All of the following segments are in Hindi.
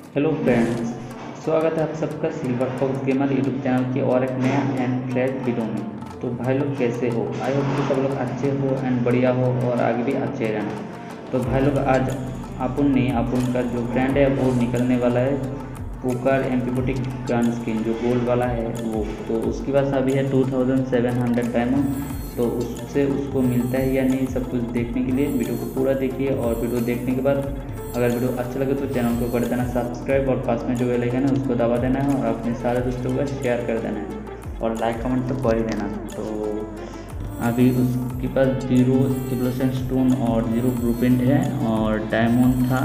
हेलो फ्रेंड्स, स्वागत है आप सबका silver fox gamer YouTube channel के और एक नया एंड फ्रेश वीडियो में। तो भाई लोग कैसे हो? आई होप कि सब लोग अच्छे हो एंड बढ़िया हो और आगे भी अच्छे रहना। तो भाई लोग आज अपुन का जो फ्रेंड है वो निकलने वाला है पुकार एम्पीबोटिक गन स्किन जो गोल्ड वाला है वो। तो उसके पास अभी है 2700 डायमंड। तो उससे उसको मिलता है या नहीं सब कुछ देखने के लिए वीडियो को पूरा देखिए। और वीडियो देखने के बाद अगर वीडियो अच्छा लगे तो चैनल को कर देना सब्सक्राइब और पास में जो बेल आइकन है उसको दबा देना है और अपने सारे दोस्तों को शेयर कर देना है और लाइक कमेंट तो कर ही देना। तो अभी उसके पास 0 इवोल्यूशन स्टोन और 0 ब्लूप्रिंट है और डायमंड था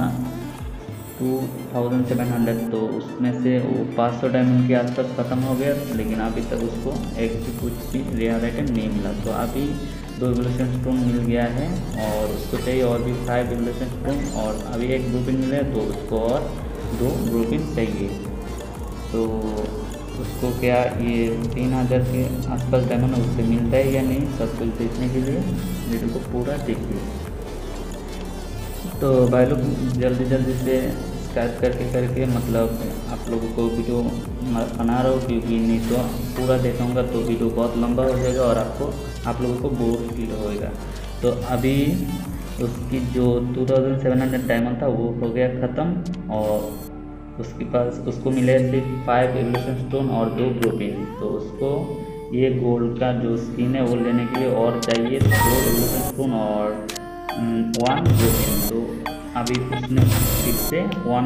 2700। तो उसमें से वो 500 डायमंड के आसपास ख़त्म हो गया, लेकिन अभी तक उसको एक भी कुछ भी रेयर आइटम नहीं मिला। तो अभी 2 इवोल्यूशन स्टोन मिल गया है और उसको चाहिए और भी 5 इवोल्यूशन स्टोन और अभी एक ब्लूप्रिंट मिला है तो उसको और 2 ब्लूप्रिंट चाहिए। तो उसको क्या ये 3000 के आसपास डायमंड उससे मिलता है या नहीं सब कुछ देखने के लिए वीडियो को पूरा देखिए। तो भाई लोग जल्दी जल्दी से स्टार्ट करके मतलब आप लोगों को वीडियो बना रहा हूँ, क्योंकि नहीं तो पूरा देखाऊंगा तो वीडियो बहुत लंबा हो जाएगा और आप लोगों को बोर फील होएगा। तो अभी उसकी जो 2700 डायमंड था वो हो गया ख़त्म और उसके पास उसको मिले सिर्फ 5 एवोल्यूशन स्टोन और 2 ब्लूप्रिंट। तो उसको ये गोल्ड का जो स्किन है वो लेने के लिए और चाहिए 2 एवोल्यूशन स्टोन और 1 ब्लूप्रिंट। तो अभी उसने फिर से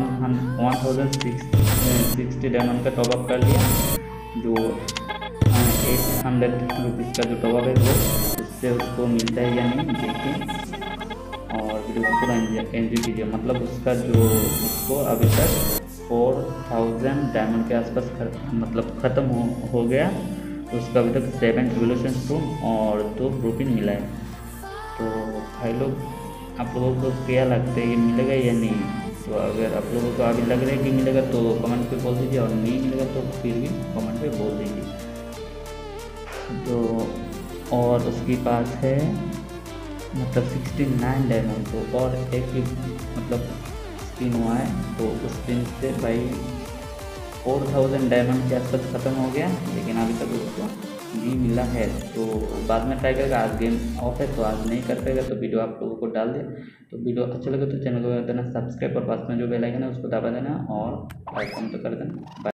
1060 डायमंड का टॉपअप कर लिया, जो 800 रुपीज़ का जो टॉपअप है वो उससे उसको मिलता है या नहीं देखिए और वीडियो को पूरा एंजॉय कीजिए। मतलब उसका जो उसको अभी तक 4000 डायमंड के आसपास मतलब ख़त्म हो गया। तो उसका अभी तक 7 रिवोल्यूशन स्टोन और 2 ब्लूप्रिंट मिला है। तो भाई लोग आप लोगों को क्या लगता है ये मिलेगा या नहीं? तो अगर आप लोगों को अभी लग रहा है कि मिलेगा तो कमेंट पे बोल दीजिए और नहीं मिलेगा तो फिर भी कमेंट पे बोल दीजिए। तो और उसके पास है मतलब 69 डायमंड। तो और एक ही मतलब स्पिन हुआ है तो उस स्पिन से भाई 4000 डायमंड के आसपास ख़त्म हो गया, लेकिन अभी तक उसको भी मिला है। तो बाद में ट्राई करेगा, आज गेम ऑफ है तो आज नहीं कर पाएगा। तो वीडियो आप लोगों को डाल दे। तो वीडियो अच्छा लगे तो चैनल को कर देना सब्सक्राइब और पास में जो बेल आइकन है उसको दबा देना और लाइक कमेंट तो कर देना।